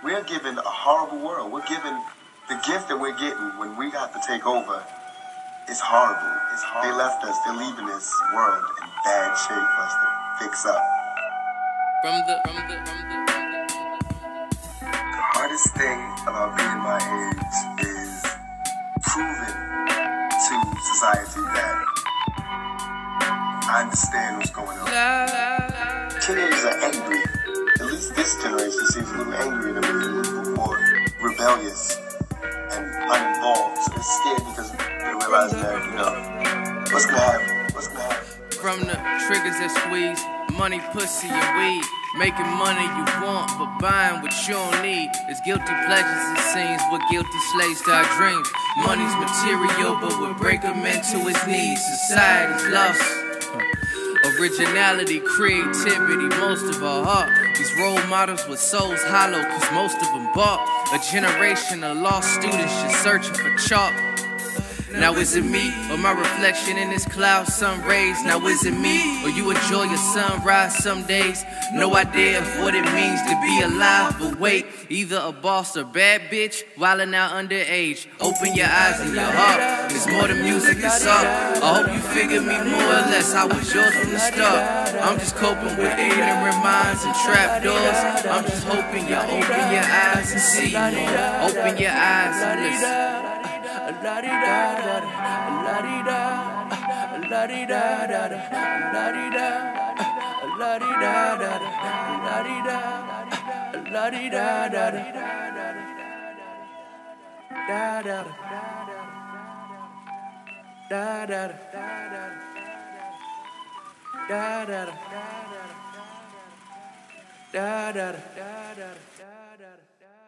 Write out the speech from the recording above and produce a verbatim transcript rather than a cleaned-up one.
we're given a horrible world. We're given the gift that we're getting when we got to take over. It's horrible. It's horrible. They left us. They're leaving this world in bad shape for us to fix up. From the, from the, from the, the hardest thing about being my age is proving to society that I understand what's going on. Teenagers are angry. At least this generation seems a little angry to me, a little more rebellious and uninvolved. So they're scared because they realize that, you know, what's gonna happen? What's gonna happen? From the triggers that squeeze, money, pussy, and weed. Making money you want, but buying what you don't need. It's guilty pleasures, it seems, but guilty slaves to our dreams. Money's material, but we break them into its needs. Society's lost. Originality, creativity, most of our heart. These role models with souls hollow, cause most of them bought. A generation of lost students just searching for chalk. Now is it me, or my reflection in this cloud, sun rays? Now is it me, or you enjoy your sunrise some days? No idea of what it means to be alive, but wait, either a boss or bad bitch, wildin' out underage. Open your eyes and your heart, it's more than music, it's art. I hope you figure me more or less, I was yours from the start. I'm just coping with ignorant minds and trap doors. I'm just hoping you open your eyes and see more. Open your eyes and listen. La di da da la di da la di da da la di da la di da da la di da la di da da da da da da da da da da